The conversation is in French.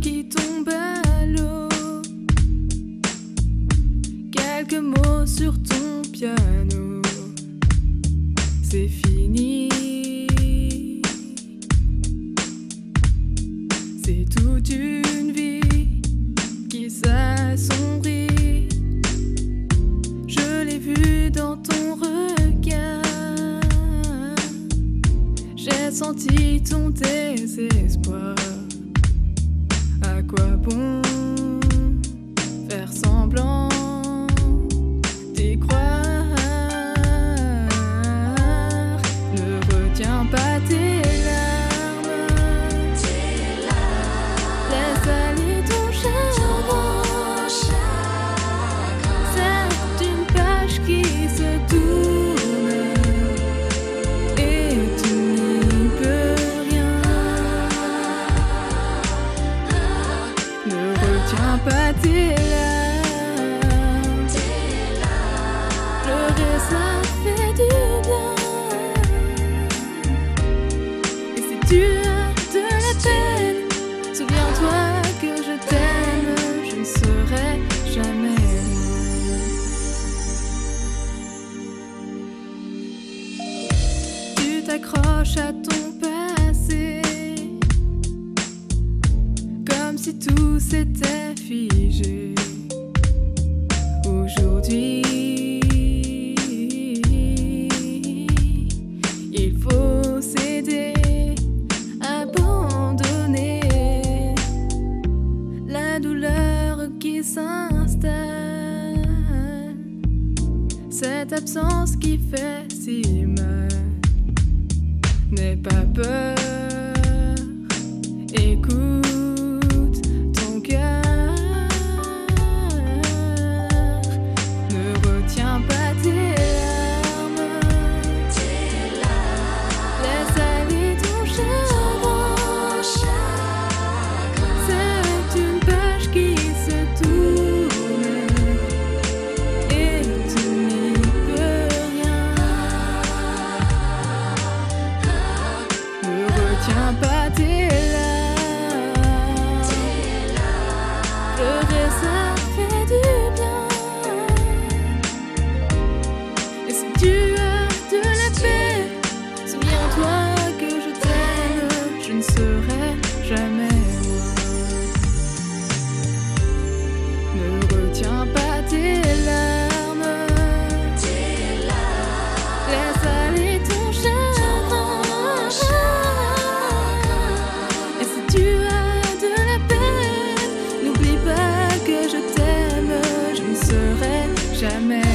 qui tombe à l'eau. Quelques mots sur ton piano. C'est fini. C'est toute une vie qui s'assombrit. Je l'ai vu dans ton regard. J'ai senti ton désespoir. À quoi bon faire semblant d'y croire? Ne retiens pas tes larmes. Laisse aller ton chagrin. C'est une page qui se tourne et tu n'y peux rien. Ne retiens pas tes larmes. Pleurer ça fait du bien. Et si tu as de la peine, souviens-toi que je t'aime. Je ne serai jamais loin. Tu t'accroches à ton passé comme si tout s'était figé. Aujourd'hui, il faut céder, abandonner la douleur qui s'installe. Cette absence qui fait si mal. N'aie pas peur, écoute ton cœur. Ne retiens pas tes larmes. Laisse aller ton chagrin. C'est une page qui se tourne et tu n'y peux rien. Ne retiens pas tes larmes. Pleurer ça fait du bien. Et si tu as de la paix, souviens-toi que je t'aime. Je ne serai jamais loin. Ne retiens pas tes larmes. Laisse aller ton chagrin. Et si tu as de la peine, n'oublie pas que je t'aime. Je ne serai jamais